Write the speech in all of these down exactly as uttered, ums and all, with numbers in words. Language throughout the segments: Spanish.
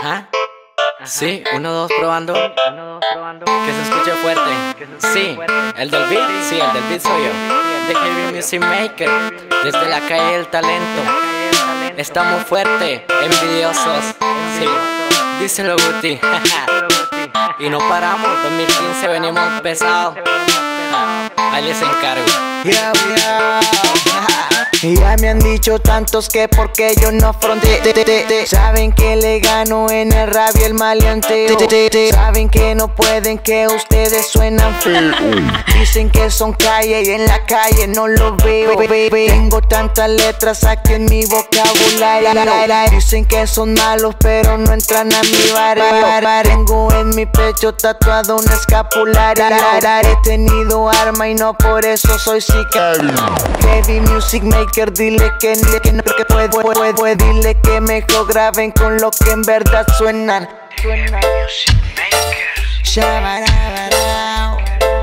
Ajá. Sí, uno, dos, probando. Que se escuche fuerte. Sí, el del beat, sí, el del beat soy yo. The Heavy Music Maker, desde la calle del talento. Estamos fuertes, envidiosos. Sí, díselo Guti. Y no paramos, dos mil quince venimos pesados. Ahí les encargo. Yeah, yeah. Ya me han dicho tantos que porque yo no fronte. Saben que le gano en el rap y el maleanteo. Saben que no pueden, que ustedes suenan feo. Dicen que son calle y en la calle no lo veo. Tengo tantas letras aquí en mi vocabulario. Dicen que son malos pero no entran a mi barrio. Tengo en mi pecho tatuado un escapulario. He tenido arma y no por eso soy sicario. Heavy Music Maker, dile que ni que no que puede, puede, puede, dile que mejor graben con lo que en verdad suenan. Heavy Music Maker. Shabarabarao,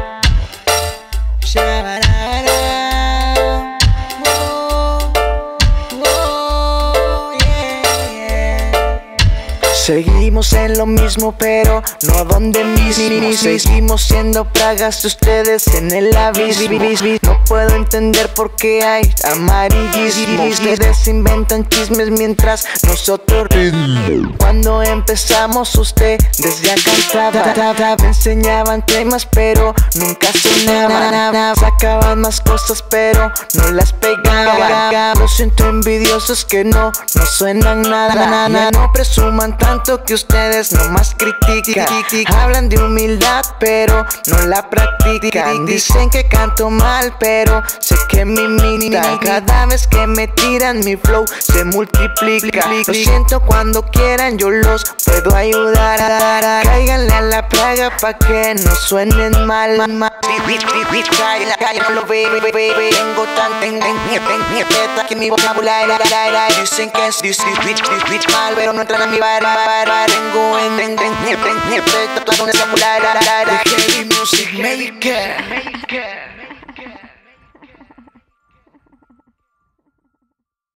shabarabarao, oh, oh, yeah, yeah. Seguimos en lo mismo pero no donde mismo. Seguimos siendo plagas de ustedes en el abismo. No puedo entender por qué hay amarillismo. Ustedes inventan chismes mientras nosotros ritmo. Cuando empezamos ustedes ya cantaban, me enseñaban temas pero nunca sonaban. Sacaban más cosas pero no las pegaban. Lo siento envidiosos que no, no suenan nada. No presuman tanto que ustedes nomás critican. Hablan de humildad pero no la practican. Dicen que canto mal pero sé que me imitan. Cada vez que me tiran mi flow se multiplica. Lo siento, cuando quieran yo los puedo ayudar. Cáiganle a la plaga pa' que no suenen mal. En la calle no lo ve, tengo tan en teta que mi vocabulario. Dicen que es mal pero no entran a mi bar. Tengo en teta todo un escapulario. The Heavy Music Maker.